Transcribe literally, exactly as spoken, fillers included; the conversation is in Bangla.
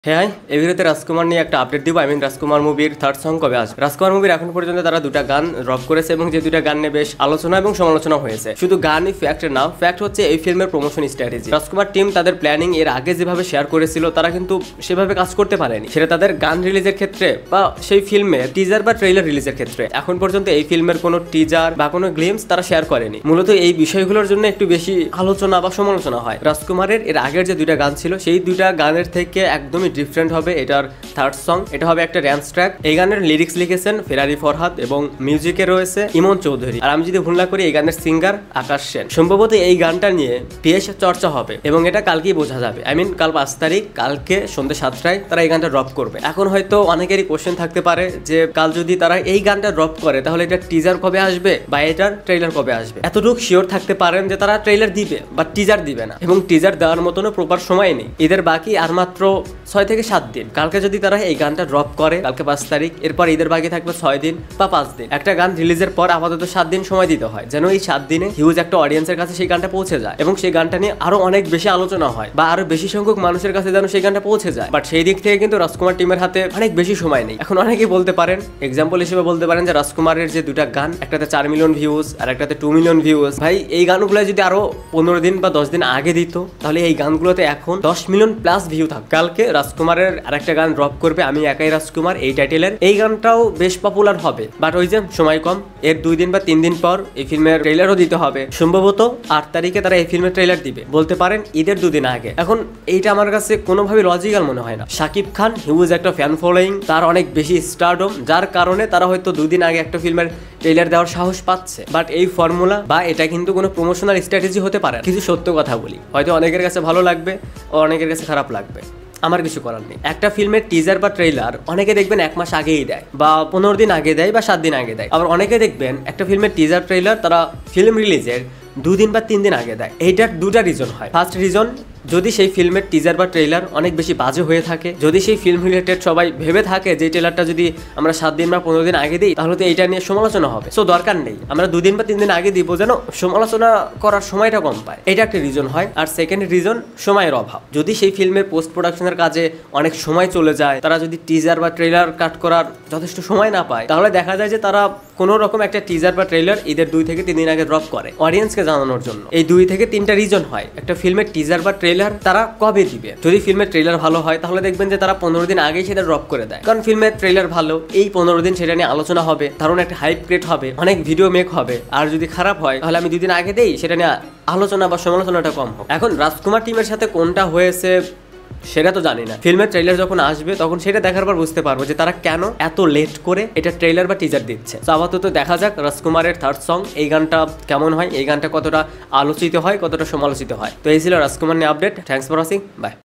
হ্যাঁ, এই ভিডিওতে রাজকুমার নিয়ে একটা আপডেট দিব। আই মিন রাজকুমার মুভির থার্ড সং কবে আসবে। রাজকুমার মুভির এখন পর্যন্ত তারা দুটা গান ড্রপ করেছে এবং যে দুটা গান নিয়ে বেশ আলোচনা এবং সমালোচনা হয়েছে। শুধু গানই ফ্যাক্ট না, ফ্যাক্ট হচ্ছে এই ফিল্মের প্রমোশন স্ট্র্যাটেজি। রাজকুমার টিম তাদের প্ল্যানিং এর আগে যেভাবে শেয়ার করেছিল তারা কিন্তু সেভাবে কাজ করতে পারেনি, সেটা তাদের গান রিলিজের ক্ষেত্রে বা সেই ফিল্মের টিজার বা ট্রেইলার রিলিজের ক্ষেত্রে। এখন পর্যন্ত এই ফিল্মের কোনো টিজার বা কোনো গ্লিমস তারা শেয়ার করেনি। মূলত এই বিষয়গুলোর জন্য একটু বেশি আলোচনা বা সমালোচনা হয়। রাজকুমারের এর আগের যে দুইটা গান ছিল সেই দুইটা গানের থেকে একদমই ডিফারেন্ট হবে এটার থার্ড সং। এটা হবে একটা ড্যান্স ট্র্যাক। এই গানের লিরিক্স লিখেছেন ফেরারি ফরহাদ এবং মিউজিকে রয়েছে ইমন চৌধুরী। আর আমি যদি ভুল না করি এই গানের সিঙ্গার আকাশ সেন। সম্ভবত এই গানটা নিয়ে বেশ চর্চা হবে এবং এটা কালকেই বোঝা যাবে। আই মিন কাল পাঁচ তারিখ, কালকে সন্ধ্যে সাতটায় তারা এই গানটা ড্রপ করবে। এখন হয়তো অনেকেরই কোশ্চেন থাকতে পারে যে কাল যদি তারা এই গানটা ড্রপ করে তাহলে এটা টিজার কবে আসবে বা এটার ট্রেইলার কবে আসবে। এতটুকু শিওর থাকতে পারেন যে তারা ট্রেইলার দিবে বা টিজার দিবে না, এবং টিজার দেওয়ার মতনও প্রপার সময় নেই। ঈদের বাকি আর মাত্র ছয় থেকে সাত দিন। কালকে যদি তারা এই গানটা ড্রপ করে, কালকে পাঁচ তারিখ, এরপর ঈদের বাকি থাকবে ছয় দিন বা পাঁচ দিন। একটা গান রিলিজের পর আপাতত সাত দিন সময় দিতে হয়, যেন এই সাত দিনে হিউজ একটা অডিয়েন্সের কাছে সেই গানটা পৌঁছে যায় এবং সেই গানটা নিয়ে আরো অনেক বেশি আলোচনা হয় বা আরো বেশি সংখ্যক মানুষের কাছে যেন সেই গানটা পৌঁছে যায়। বাট সেই দিক থেকে কিন্তু রাজকুমার টিমের হাতে অনেক বেশি সময় নেই। এখন অনেকেই বলতে পারেন, এক্সাম্পল হিসেবে বলতে পারেন যে রাজকুমারের যে দুটা গান, একটাতে চার মিলিয়ন ভিউজ আর একটাতে টু মিলিয়ন ভিউজ। ভাই এই গানগুলো যদি আরো পনেরো দিন বা দশ দিন আগে দিত তাহলে এই গানগুলোতে এখন দশ মিলিয়ন প্লাস ভিউ থাকতো। কালকে রাজকুমারের আরেকটা গান ড্রপ করবে, আমি একাই রাজকুমার, এই টাইটেলের। এই গানটাও বেশ পপুলার হবে, বাট ওই যে সময় কম। এর দুই দিন বা তিন দিন পর এই ফিল্মের ট্রেইলারও দিতে হবে। সম্ভবত আট তারিখে তারা এই ফিল্মের ট্রেইলার দিবে, বলতে পারেন ঈদের দুদিন আগে। এখন এইটা আমার কাছে কোনোভাবে লজিক্যাল মনে হয় না। শাকিব খান হিউজ একটা ফ্যান ফলোয়িং, তার অনেক বেশি স্টারডম, যার কারণে তারা হয়তো দুদিন আগে একটা ফিল্মের ট্রেইলার দেওয়ার সাহস পাচ্ছে। বাট এই ফর্মুলা বা এটা কিন্তু কোনো প্রমোশনাল স্ট্র্যাটেজি হতে পারে। কিছু সত্য কথা বলি, হয়তো অনেকের কাছে ভালো লাগবে ও অনেকের কাছে খারাপ লাগবে, আমার কিছু করার নেই। একটা ফিল্মের টিজার বা ট্রেইলার অনেকে দেখবেন এক মাস আগেই দেয় বা পনেরো দিন আগে দেয় বা সাত দিন আগে দেয়। আবার অনেকে দেখবেন একটা ফিল্মের টিজার ট্রেইলার তারা ফিল্ম রিলিজের দুদিন বা তিন দিন আগে দেয়। এইটার দুটা রিজন হয়। ফার্স্ট রিজন, যদি সেই ফিল্মের টিজার বা ট্রেইলার অনেক বেশি বাজে হয়ে থাকে, যদি সেই ফিল্ম রিলেটেড সবাই ভেবে থাকে যে ট্রেইলারটা যদি আমরা সাত দিন বা পনেরো দিন আগে দিই তাহলে তো এইটা নিয়ে সমালোচনা হবে। সো দরকার নেই, আমরা দুদিন বা তিন দিন আগে দিব যেন সমালোচনা করার সময়টা কম পায়। এটা একটা রিজন হয়। আর সেকেন্ড রিজন, সময়ের অভাব। যদি সেই ফিল্মের পোস্ট প্রোডাকশনের কাজে অনেক সময় চলে যায়, তারা যদি টিজার বা ট্রেইলার কাট করার যথেষ্ট সময় না পায়, তাহলে দেখা যায় যে তারা কোনো রকম একটা টিজার বা ট্রেইলার ঈদের দুই থেকে তিন দিন আগে ড্রপ করে অডিয়েন্সকে জানানোর জন্য। এই দুই থেকে তিনটা রিজন হয় একটা ফিল্মের টিজার বা ট্রেইলার তারা কবে দিবে। যদি ফিল্মের ট্রেইলার ভালো হয় তাহলে দেখবেন যে তারা পনেরো দিন আগেই সেটা ড্রপ করে দেয়, কারণ ফিল্মের ট্রেইলার ভালো, এই পনেরো দিন সেটা নিয়ে আলোচনা হবে, কারণ একটা হাইপ ক্রিয়েট হবে, অনেক ভিডিও মেক হবে। আর যদি খারাপ হয় তাহলে আমি দুদিন আগে দেই, সেটা নিয়ে আলোচনা বা সমালোচনাটা কম হবে। এখন রাজকুমার টিমের সাথে কোনটা হয়েছে সেটা তো জানি না। ফিল্মের ট্রেইলার যখন আসবে তখন সেটা দেখার পর বুঝতে পারবো যে তারা কেন এত লেট করে এটা ট্রেইলার বা টিজার দিচ্ছে। তো আপাতত দেখা যাক রাজকুমারের থার্ড সং এই গানটা কেমন হয়, এই গানটা কতটা আলোচিত হয়, কতটা সমালোচিত হয়। তো এই ছিল রাজকুমার নিয়ে update. Thanks for watching, by.